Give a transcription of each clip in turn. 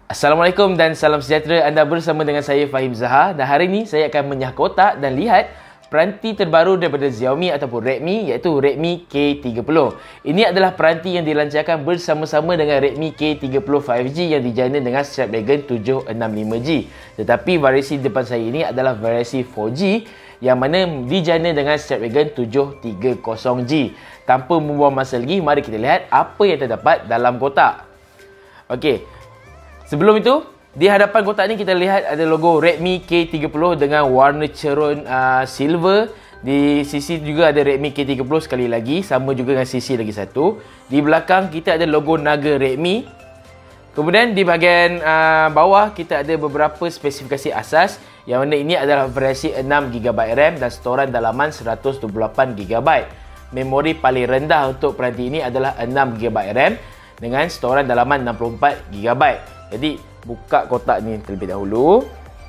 Assalamualaikum dan salam sejahtera. Anda bersama dengan saya Fahim Zahar dan hari ini saya akan menyah kotak dan lihat peranti terbaru daripada Xiaomi ataupun Redmi, iaitu Redmi K30. Ini adalah peranti yang dilancarkan bersama-sama dengan Redmi K30 5G yang dijana dengan Snapdragon 765G. Tetapi variasi depan saya ini adalah variasi 4G yang mana dijana dengan Snapdragon 730G. Tanpa membuang masa lagi, mari kita lihat apa yang terdapat dalam kotak. Okey. Sebelum itu, di hadapan kotak ni kita lihat ada logo Redmi K30 dengan warna cerun silver. Di sisi juga ada Redmi K30 sekali lagi, sama juga dengan sisi lagi satu. Di belakang kita ada logo naga Redmi. Kemudian di bahagian bawah kita ada beberapa spesifikasi asas, yang mana ini adalah versi 6GB RAM dan storan dalaman 128GB. Memori paling rendah untuk peranti ini adalah 6GB RAM dengan storan dalaman 64GB. Jadi, buka kotak ni terlebih dahulu.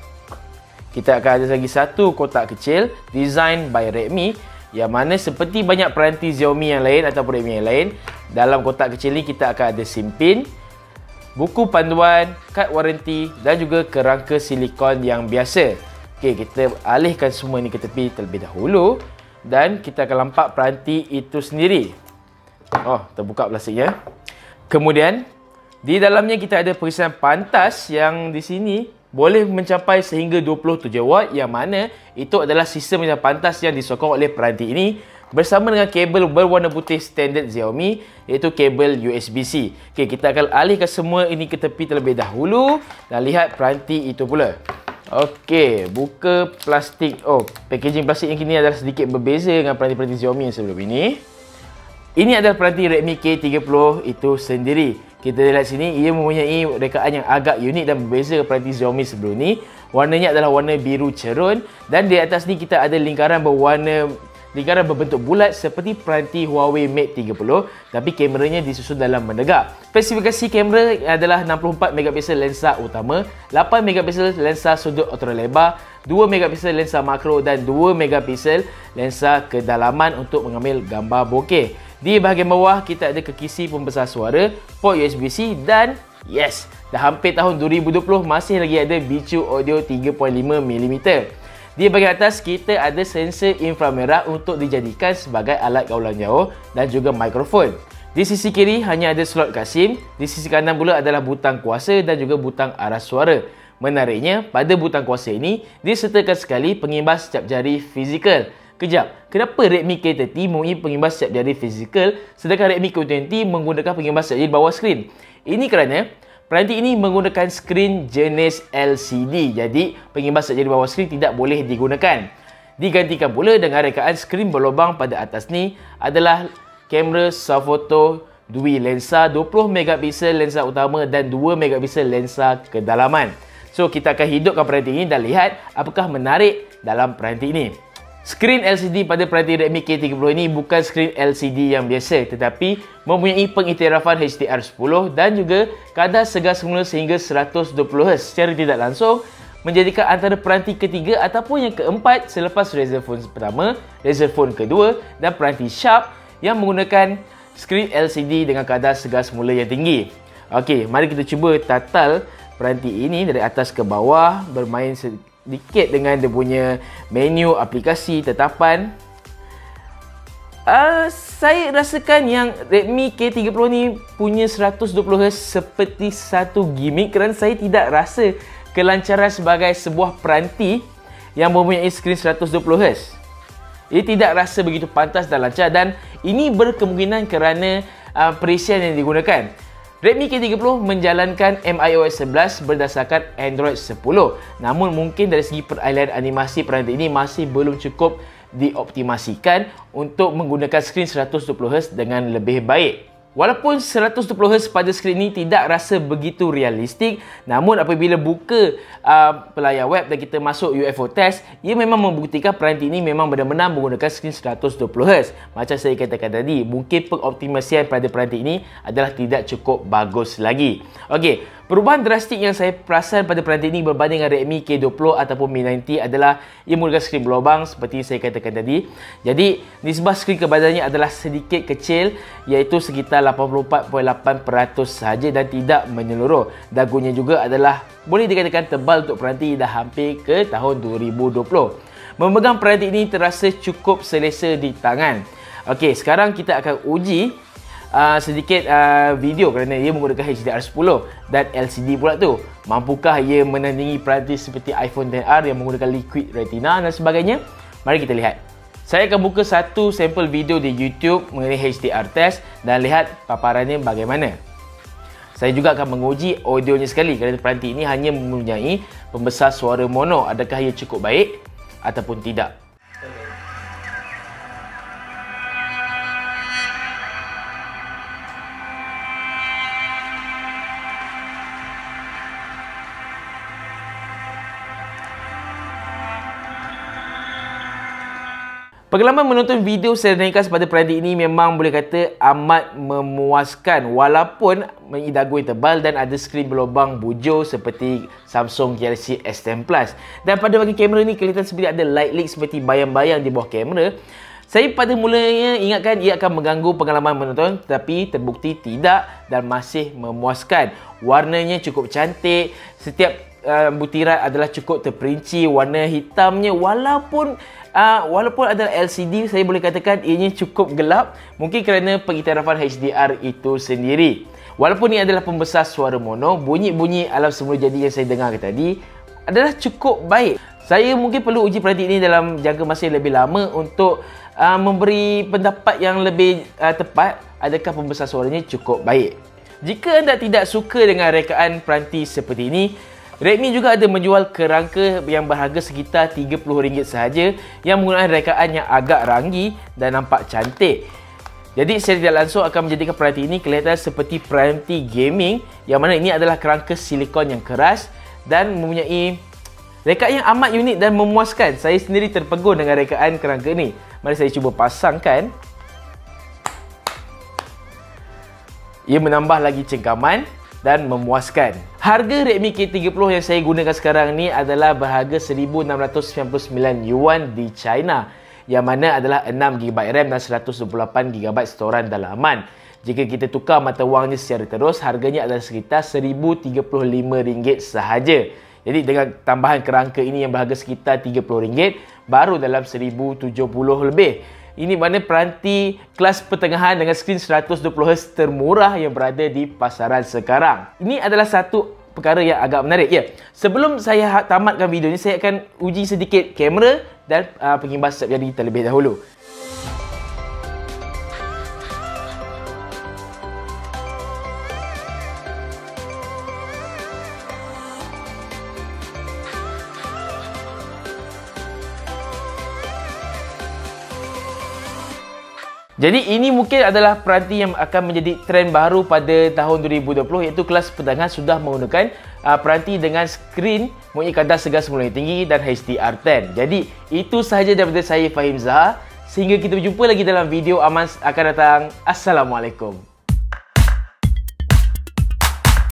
Kita akan ada lagi satu kotak kecil design by Redmi, yang mana seperti banyak peranti Xiaomi yang lain ataupun Redmi yang lain, dalam kotak kecil ni kita akan ada SIM pin, buku panduan, kad waranti dan juga kerangka silikon yang biasa. Okey, kita alihkan semua ni ke tepi terlebih dahulu dan kita akan nampak peranti itu sendiri. Oh, terbuka plastiknya. Kemudian di dalamnya kita ada periksian pantas yang di sini boleh mencapai sehingga 27 watt, yang mana itu adalah sistem periksian pantas yang disokong oleh peranti ini bersama dengan kabel berwarna putih standard Xiaomi, iaitu kabel USB-C. Okey, kita akan alihkan semua ini ke tepi terlebih dahulu dan lihat peranti itu pula. Okey, buka plastik. Oh, packaging plastik yang kini adalah sedikit berbeza dengan peranti-peranti Xiaomi yang sebelum ini. Ini adalah peranti Redmi K30 itu sendiri. Kita lihat sini, ia mempunyai rekaan yang agak unik dan berbeza peranti Xiaomi sebelum ni. Warnanya adalah warna biru cerun dan di atas ni kita ada lingkaran berbentuk bulat seperti peranti Huawei Mate 30, tapi kameranya disusun dalam menegak. Spesifikasi kamera adalah 64MP lensa utama, 8MP lensa sudut ultralebar, 2MP lensa makro dan 2MP lensa kedalaman untuk mengambil gambar bokeh. Di bahagian bawah kita ada kekisi pembesar suara, port USB-C dan yes, dah hampir tahun 2020 masih lagi ada bicu audio 3.5mm. Di bahagian atas kita ada sensor inframerah untuk dijadikan sebagai alat gaulan jauh dan juga mikrofon. Di sisi kiri hanya ada slot kad SIM, di sisi kanan pula adalah butang kuasa dan juga butang aras suara. Menariknya, pada butang kuasa ini disertakan sekali pengimbas setiap jari fizikal. Kejap, kenapa Redmi K30 mempunyai pengimbas setiap jari fizikal sedangkan Redmi K20 menggunakan pengimbas setiap jari di bawah skrin? Ini kerana peranti ini menggunakan skrin jenis LCD, jadi pengimbas setiap jari di bawah skrin tidak boleh digunakan. Digantikan pula dengan rekaan skrin berlubang pada atas ni adalah kamera swafoto dui lensa 20MP lensa utama dan 2MP lensa kedalaman. So, kita akan hidupkan peranti ini dan lihat apakah menarik dalam peranti ini. Skrin LCD pada peranti Redmi K30 ini bukan skrin LCD yang biasa, tetapi mempunyai pengiktirafan HDR10 dan juga kadar segar semula sehingga 120Hz secara tidak langsung, menjadikan antara peranti ketiga ataupun yang keempat selepas Razer Phone pertama, Razer Phone kedua dan peranti Sharp yang menggunakan skrin LCD dengan kadar segar semula yang tinggi. Okey, mari kita cuba tatal peranti ini dari atas ke bawah, bermain sedikit dengan dia punya menu aplikasi tetapan. Saya rasakan yang Redmi K30 ni punya 120Hz seperti satu gimmick kerana saya tidak rasa kelancaran sebagai sebuah peranti yang mempunyai skrin 120Hz. Ia tidak rasa begitu pantas dan lancar, dan ini berkemungkinan kerana perisian yang digunakan. Redmi K30 menjalankan MIOS 11 berdasarkan Android 10. Namun mungkin dari segi peralihan animasi peranti ini masih belum cukup dioptimasikan untuk menggunakan skrin 120Hz dengan lebih baik. Walaupun 120Hz pada skrin ini tidak rasa begitu realistik, namun apabila buka pelayar web dan kita masuk UFO test, ia memang membuktikan peranti ini memang benar-benar menggunakan skrin 120Hz. Macam saya katakan tadi, mungkin pengoptimasian pada peranti ini adalah tidak cukup bagus lagi. Okey, Perubahan drastik yang saya perasan pada peranti ini berbanding dengan Redmi K20 ataupun Mi 90 adalah ia menggunakan skrin berlubang seperti saya katakan tadi. Jadi, nisbah skrin kebadannya adalah sedikit kecil iaitu sekitar 84.8% sahaja dan tidak menyeluruh. Dagunya juga adalah boleh dikatakan tebal untuk peranti dah hampir ke tahun 2020. Memegang peranti ini terasa cukup selesa di tangan. Okey, sekarang kita akan uji sedikit video kerana ia menggunakan HDR10 dan LCD pula tu. Mampukah ia menandingi peranti seperti iPhone XR yang menggunakan Liquid Retina dan sebagainya? Mari kita lihat. Saya akan buka satu sampel video di YouTube mengenai HDR test dan lihat paparannya bagaimana. Saya juga akan menguji audionya sekali kerana peranti ini hanya mempunyai pembesar suara mono. Adakah ia cukup baik ataupun tidak? Pengalaman menonton video secara ringkas pada peranti ini memang boleh kata amat memuaskan walaupun memiliki dagu yang tebal dan ada skrin berlubang bujur seperti Samsung Galaxy S10 Plus. Dan pada bahagian kamera ni kelihatan seperti ada light leak seperti bayang-bayang di bawah kamera. Saya pada mulanya ingatkan ia akan mengganggu pengalaman menonton tetapi terbukti tidak dan masih memuaskan. Warnanya cukup cantik, setiap butiran adalah cukup terperinci, warna hitamnya walaupun adalah LCD, saya boleh katakan ianya cukup gelap mungkin kerana pengiktirafan HDR itu sendiri. Walaupun ini adalah pembesar suara mono, bunyi-bunyi alam semula jadi yang saya dengar tadi adalah cukup baik. Saya mungkin perlu uji peranti ini dalam jangka masa yang lebih lama untuk memberi pendapat yang lebih tepat adakah pembesar suaranya cukup baik. Jika anda tidak suka dengan rekaan peranti seperti ini, Redmi juga ada menjual kerangka yang berharga sekitar RM30 sahaja yang menggunakan rekaan yang agak ranggi dan nampak cantik. Jadi secara tidak langsung akan menjadikan peranti ini kelihatan seperti peranti gaming yang mana ini adalah kerangka silikon yang keras dan mempunyai rekaan yang amat unik dan memuaskan. Saya sendiri terpegun dengan rekaan kerangka ini. Mari saya cuba pasangkan. Ia menambah lagi cengkaman dan memuaskan. Harga Redmi K30 yang saya gunakan sekarang ni adalah berharga 1,699 yuan di China, yang mana adalah 6GB RAM dan 128GB storan dalaman. Jika kita tukar mata wangnya secara terus, harganya adalah sekitar RM1,035 sahaja. Jadi dengan tambahan kerangka ini yang berharga sekitar RM30, baru dalam RM1,070 lebih. Ini mana peranti kelas pertengahan dengan skrin 120Hz termurah yang berada di pasaran sekarang. Ini adalah satu perkara yang agak menarik. Ya, sebelum saya tamatkan video ini, saya akan uji sedikit kamera dan pengimbas setiap jari terlebih dahulu. Jadi ini mungkin adalah peranti yang akan menjadi trend baru pada tahun 2020 iaitu kelas pertengahan sudah menggunakan peranti dengan skrin mempunyai kadar segar semula yang tinggi dan HDR10. Jadi itu sahaja daripada saya Fahim Zaha. Sehingga kita berjumpa lagi dalam video akan datang. Assalamualaikum.